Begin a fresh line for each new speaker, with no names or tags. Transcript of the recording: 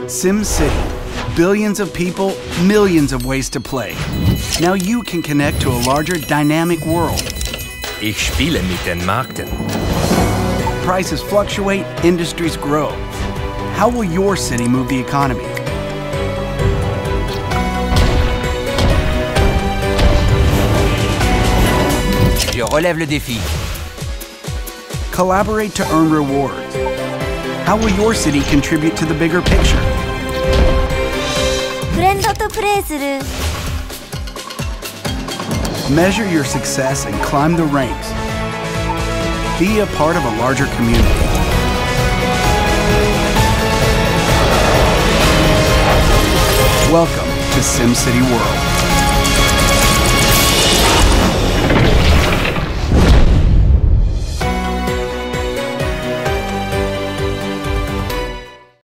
SimCity. Billions of people, millions of ways to play. Now you can connect to a larger, dynamic world.
Ich spiele mit den Märkten.
Prices fluctuate, industries grow. How will your city move the economy?
Je relève le défi.
Collaborate to earn rewards. How will your city contribute to the bigger picture?
フレンドとプレーする。
Measure your success and climb the ranks. Be a part of a larger community. Welcome to SimCity World.